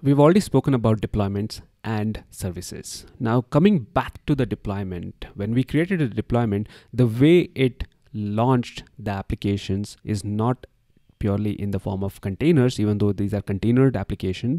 We've already spoken about deployments and services. Now, coming back to the deployment, when we created a deployment, the way it launched the applications is not purely in the form of containers, even though these are containered applications.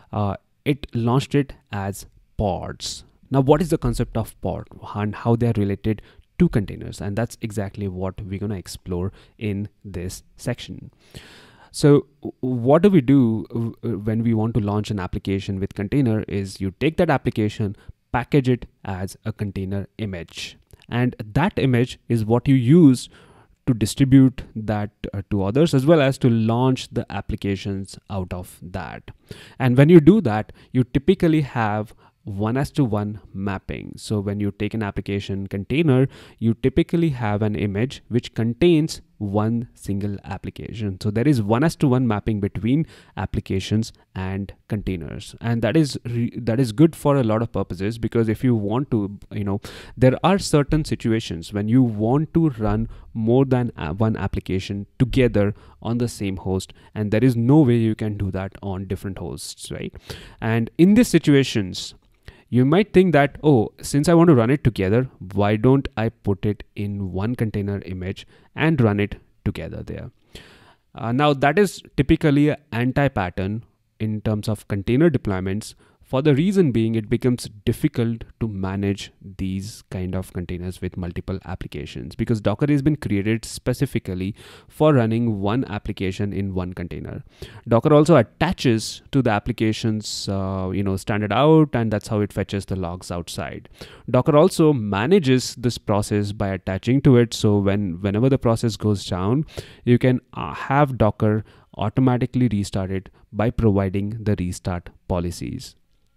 It launched it as pods. Now, what is the concept of pod and how they are related to containers? And that's exactly what we're going to explore in this section. So what do we do when we want to launch an application with container is you take that application, package it as a container image. And that image is what you use to distribute that to others, as well as to launch the applications out of that. And when you do that, you typically have 1:1 mapping. So when you take an application container, you typically have an image which contains one single application. So there is 1:1 mapping between applications and containers, and that is good for a lot of purposes, because if you want to, there are certain situations when you want to run more than one application together on the same host, and there is no way you can do that on different hosts, right? And in these situations, you might think that, oh, since I want to run it together, why don't I put it in one container image and run it together there? Now, that is typically an anti-pattern in terms of container deployments, for the reason being it becomes difficult to manage these kind of containers with multiple applications, because Docker has been created specifically for running one application in one container. Docker also attaches to the application's standard out, and that's how it fetches the logs outside. Docker also manages this process by attaching to it, so whenever the process goes down, you can have Docker automatically restart it by providing the restart policies.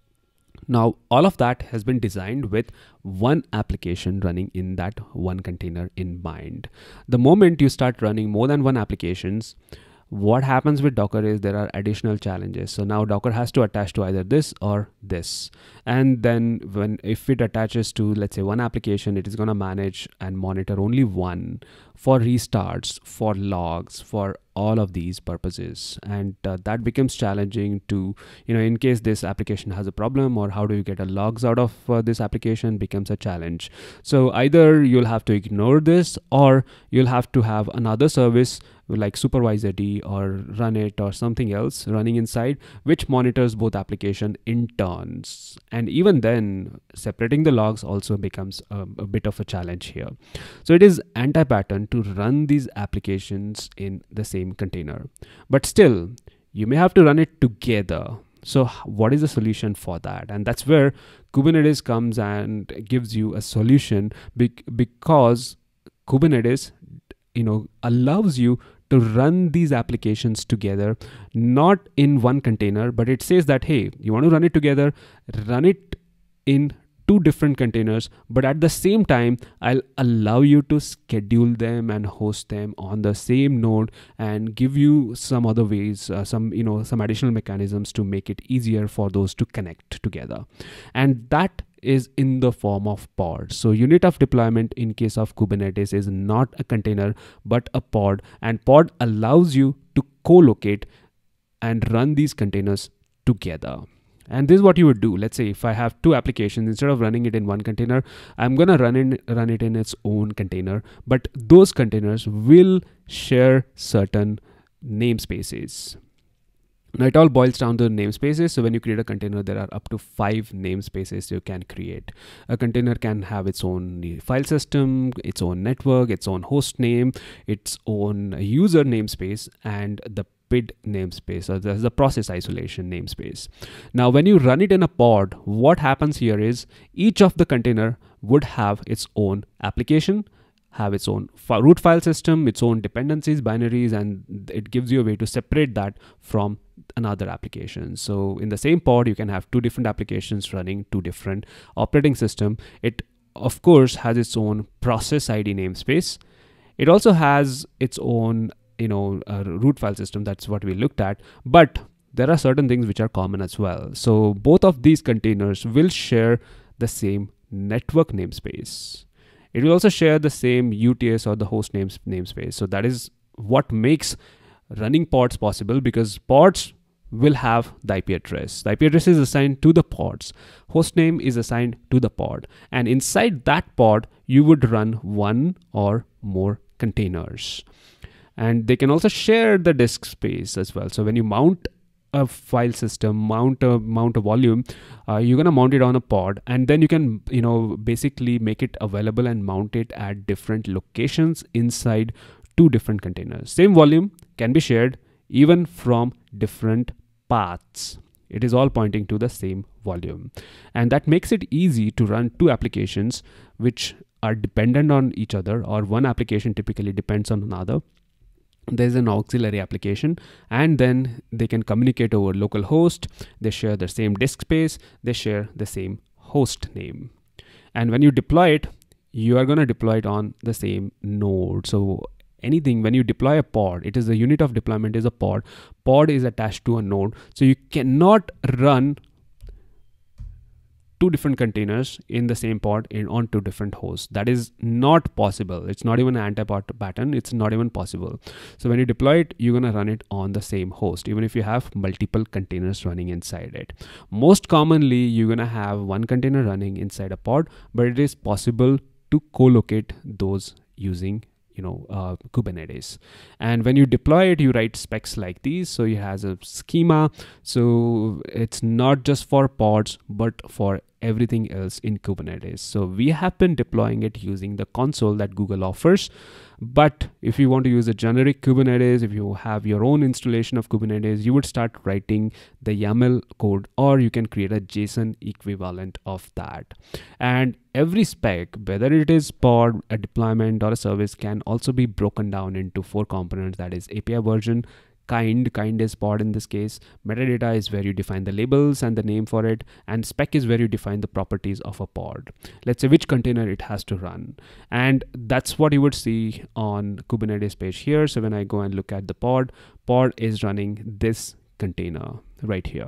Now, all of that has been designed with one application running in that one container in mind. The moment you start running more than one applications, what happens with Docker is there are additional challenges. So now Docker has to attach to either this or this. And then if it attaches to, let's say, one application, it is going to manage and monitor only one for restarts, for logs, for all of these purposes. And that becomes challenging to, in case this application has a problem, or how do you get a logs out of this application becomes a challenge. So either you'll have to ignore this, or you'll have to have another service like supervisor-d or run it or something else running inside, which monitors both application in turns. And even then, separating the logs also becomes a bit of a challenge here. So it is anti-pattern to run these applications in the same container, but still you may have to run it together. So what is the solution for that? And that's where Kubernetes comes and gives you a solution, because Kubernetes allows you to run these applications together, not in one container, but it says that, hey, you want to run it together, run it in two different containers, but at the same time, I'll allow you to schedule them and host them on the same node, and give you some other ways, some additional mechanisms to make it easier for those to connect together. And that is in the form of pods. So unit of deployment in case of Kubernetes is not a container, but a pod, and pod allows you to co-locate and run these containers together. And this is what you would do. Let's say if I have two applications, instead of running it in one container, I'm gonna run it in its own container, but those containers will share certain namespaces. Now it all boils down to namespaces. So when you create a container, there are up to 5 namespaces you can create. A container can have its own file system, its own network, its own host name, its own user namespace, and the PID namespace, or the process isolation namespace. Now when you run it in a pod, what happens here is each of the container would have its own application, have its own root file system, its own dependencies, binaries, and it gives you a way to separate that from another application. So in the same pod, you can have two different applications running two different operating system. It of course has its own process ID namespace. It also has its own root file system. That's what we looked at, but there are certain things which are common as well. So both of these containers will share the same network namespace. It will also share the same UTS or the host namespace. So that is what makes running pods possible, because pods will have the IP address. The IP address is assigned to the pods. Host name is assigned to the pod. And inside that pod, you would run one or more containers. And they can also share the disk space as well. So when you mount a file system, mount a volume, you're gonna mount it on a pod, and then you can basically make it available and mount it at different locations inside two different containers. Same volume can be shared even from different paths. It is all pointing to the same volume, and that makes it easy to run two applications which are dependent on each other, or one application typically depends on another. There's an auxiliary application, and then they can communicate over local host. They share the same disk space, they share the same host name. And when you deploy it, you are going to deploy it on the same node. So anything, when you deploy a pod, it is the unit of deployment is a pod. Pod is attached to a node. So you cannot run two different containers in the same pod on two different hosts. That is not possible. It's not even an anti-pod pattern. It's not even possible. So when you deploy it, you're going to run it on the same host, even if you have multiple containers running inside it. Most commonly, you're going to have one container running inside a pod, but it is possible to co-locate those using Kubernetes. And when you deploy it, you write specs like these. So it has a schema. So it's not just for pods, but for everything else in Kubernetes. So we have been deploying it using the console that Google offers. But if you want to use a generic Kubernetes, if you have your own installation of Kubernetes, you would start writing the YAML code, or you can create a JSON equivalent of that. And every spec, whether it is pod, a deployment, or a service, can also be broken down into 4 components. That is API version, kind is pod in this case, metadata is where you define the labels and the name for it, and spec is where you define the properties of a pod. Let's say which container it has to run, and that's what you would see on Kubernetes page here. So when I go and look at the pod is running this container right here,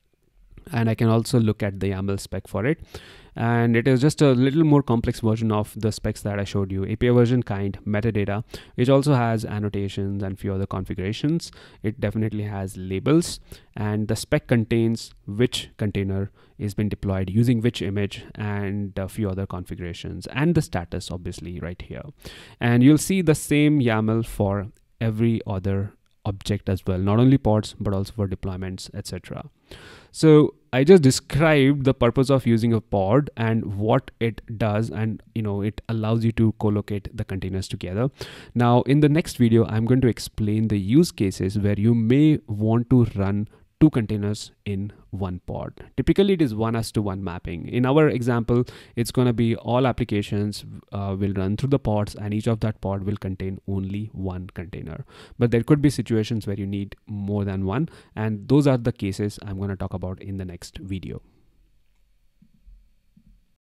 and I can also look at the YAML spec for it. And it is just a little more complex version of the specs that I showed you. API version, kind, metadata, which also has annotations and few other configurations. It definitely has labels, and the spec contains which container is being deployed using which image, and a few other configurations, and the status obviously right here. And you'll see the same YAML for every other object as well, not only pods but also for deployments, etc. So I just described the purpose of using a pod and what it does, and it allows you to co-locate the containers together. Now in the next video, I'm going to explain the use cases where you may want to run 2 containers in one pod. Typically it is 1:1 mapping. In our example, it's going to be all applications will run through the pods, and each of that pod will contain only one container. But there could be situations where you need more than one, and those are the cases I'm going to talk about in the next video.